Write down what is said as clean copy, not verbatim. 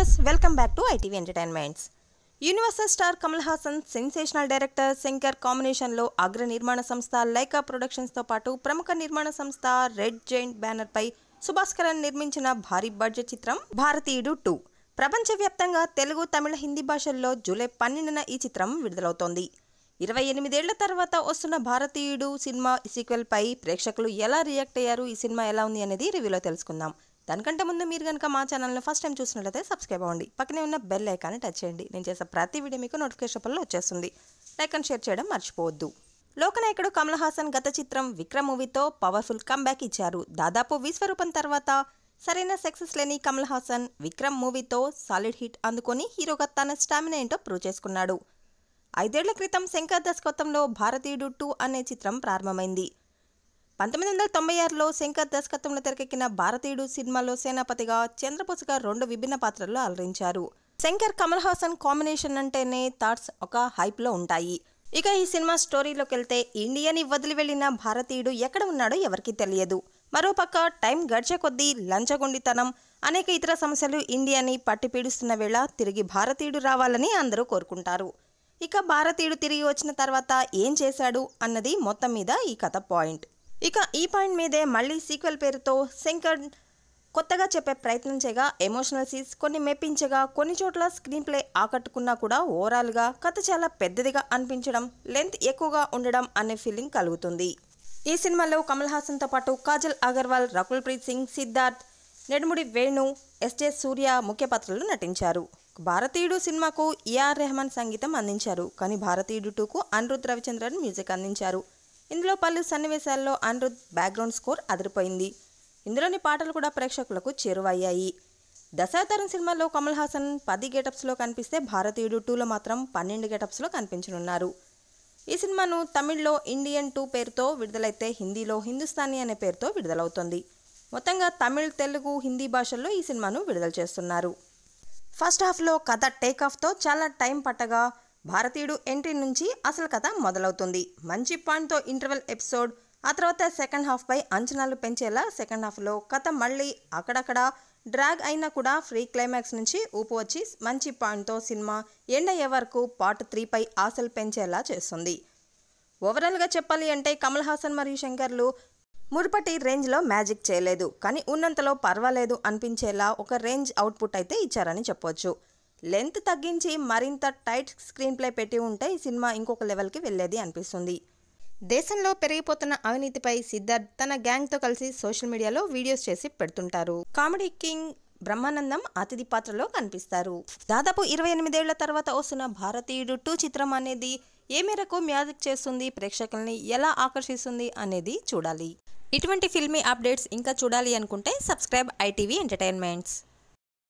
Viewers, welcome back to ITV entertainments. Universal star Kamal Haasan, sensational director Shankar కాంబినేషన్లో అగ్ర నిర్మాణ సంస్థ లైకా ప్రొడక్షన్స్తో పాటు ప్రముఖ నిర్మాణ సంస్థ రెడ్ జైంట్ బ్యానర్పై సుభాస్కరన్ నిర్మించిన భారీ బడ్జెట్ చిత్రం భారతీయుడు 2 ప్రపంచవ్యాప్తంగా తెలుగు, తమిళ, హిందీ భాషల్లో జూలై 12న ఈ చిత్రం విడుదలవుతోంది. 28 ఏళ్ల తర్వాత వస్తున్న భారతీయుడు సినిమా సీక్వెల్ పై ప్రేక్షకులు ఎలా రియాక్ట్ అయ్యారు, ఈ సినిమా ఎలా ఉంది అనేది రివ్యూలో తెలుసుకుందాం. దానికంటే ముందు మీరు కనుక మా ఛానల్ని ఫస్ట్ టైం చూసినట్లయితే సబ్స్క్రైబ్ అవ్వండి. పక్కనే ఉన్న బెల్ ఐకాన్ని టచ్ చేయండి. నేను చేసే ప్రతి వీడియో మీకు నోటిఫికేషన్లో వచ్చేస్తుంది. లైక్ అండ్ షేర్ చేయడం మర్చిపోవద్దు. లోకనాయకుడు కమల్ హాసన్ గత చిత్రం విక్రమ్ మూవీతో పవర్ఫుల్ కమ్బ్యాక్ ఇచ్చారు. దాదాపు విశ్వరూపం తర్వాత సరైన సక్సెస్ లేని కమల్ హాసన్ విక్రమ్ మూవీతో సాలిడ్ హిట్ అందుకొని హీరోగా తన స్టామినా ఏంటో ప్రూవ్ చేసుకున్నాడు. 5 ఏళ్ల క్రితం శంకర్ దర్శకత్వంలో భారతీయుడు 2 అనే చిత్రం ప్రారంభమైంది. 1996లో శంకర్ దర్శకత్వంలో తెరకెక్కిన భారతీయుడు సినిమాలో సేనాపతిగా, చంద్రబోస్గా 2 విభిన్న పాత్రల్లో అలరించారు. శంకర్ కమల్ హాసన్ కాంబినేషన్ అంటేనే థాట్స్ ఒక హైప్లో ఉంటాయి. ఇక ఈ సినిమా స్టోరీలోకి వెళ్తే ఇండియాని వదిలి వెళ్లిన భారతీయుడు ఎక్కడ ఉన్నాడో ఎవరికీ తెలియదు. మరోపక్క టైం గడిచే కొద్దీ లంచగొండితనం, అనేక ఇతర సమస్యలు ఇండియాని పట్టి పీడిస్తున్న వేళ తిరిగి భారతీయుడు రావాలని అందరూ కోరుకుంటారు. ఇక భారతీయుడు తిరిగి వచ్చిన తర్వాత ఏం చేశాడు అన్నది మొత్తం మీద ఈ కథ పాయింట్. ఇక ఈ పాయింట్ మీదే మళ్ళీ సీక్వెల్ పేరుతో శంకర్ కొత్తగా చెప్పే ప్రయత్నం చేయగా, ఎమోషనల్ సీన్స్ కొన్ని మెప్పించగా, కొన్ని చోట్ల స్క్రీన్ ప్లే ఆకట్టుకున్నా కూడా ఓవరాల్గా కథ చాలా పెద్దదిగా అనిపించడం, లెంత్ ఎక్కువగా ఉండడం అనే ఫీలింగ్ కలుగుతుంది. ఈ సినిమాలో కమల్ హాసన్తో పాటు కాజల్ అగర్వాల్, రకుల్ ప్రీత్ సింగ్, సిద్ధార్థ్, నెడుముడి వేణు, ఎస్జే సూర్య ముఖ్య పాత్రలు నటించారు. భారతీయుడు సినిమాకు ఏఆర్ రెహమాన్ సంగీతం అందించారు. కానీ భారతీయుడు 2కు అనిరుద్ రవిచంద్రన్ మ్యూజిక్ అందించారు. ఇందులో పలు సన్నివేశాల్లో అనిరుద్ బ్యాక్గ్రౌండ్ స్కోర్ అదిరిపోయింది. ఇందులోని పాటలు కూడా ప్రేక్షకులకు చేరువయ్యాయి. దశావతారం సినిమాలో కమల్ హాసన్ 10 గెటప్స్లో కనిపిస్తే భారతీయుడు 2లో మాత్రం 12 గెటప్స్లో కనిపించనున్నారు. ఈ సినిమాను తమిళ్లో ఇండియన్ 2 పేరుతో విడుదలైతే హిందీలో హిందుస్థానీ అనే పేరుతో విడుదలవుతుంది. మొత్తంగా తమిళ్, తెలుగు, హిందీ భాషల్లో ఈ సినిమాను విడుదల చేస్తున్నారు. ఫస్ట్ హాఫ్లో కథ టేక్ ఆఫ్తో చాలా టైం పట్టగా భారతీయుడు ఎంట్రీ నుంచి అసలు కథ మొదలవుతుంది. మంచి పాయింట్తో ఇంటర్వెల్ ఎపిసోడ్, ఆ తర్వాత సెకండ్ హాఫ్పై అంచనాలు పెంచేలా సెకండ్ హాఫ్లో కథ మళ్ళీ అక్కడక్కడ డ్రాగ్ అయినా కూడా ఫ్రీ క్లైమాక్స్ నుంచి ఊపు వచ్చి మంచి పాయింట్తో సినిమా ఎండ్ అయ్యే వరకు పార్ట్ 3పై ఆశలు పెంచేలా చేస్తుంది. ఓవరాల్గా చెప్పాలి అంటే కమల్ హాసన్ మరియు శంకర్లు మునుపటి రేంజ్లో మ్యాజిక్ చేయలేదు, కానీ ఉన్నంతలో పర్వాలేదు అనిపించేలా ఒక రేంజ్ అవుట్పుట్ అయితే ఇచ్చారని చెప్పొచ్చు. లెంత్ తగ్గించి మరింత టైట్ స్క్రీన్ ప్లే పెట్టి ఉంటే ఈ సినిమా ఇంకొక లెవెల్కి వెళ్ళేది అనిపిస్తుంది. దేశంలో పెరిగిపోతున్న అవినీతిపై సిద్ధార్థ్ తన గ్యాంగ్తో కలిసి సోషల్ మీడియాలో వీడియోస్ చేసి పెడుతుంటారు. కామెడీ కింగ్ బ్రహ్మానందం అతిథి పాత్రలో కనిపిస్తారు. దాదాపు 28 ఏళ్ల తర్వాత వస్తున్న భారతీయుడు 2 చిత్రం అనేది ఏ మేరకు మ్యాజిక్ చేస్తుంది, ప్రేక్షకుల్ని ఎలా ఆకర్షిస్తుంది అనేది చూడాలి. ఇటువంటి ఫిల్మీ అప్డేట్స్ ఇంకా చూడాలి అనుకుంటే సబ్స్క్రైబ్ ఐటీవీ ఎంటర్టైన్మెంట్స్.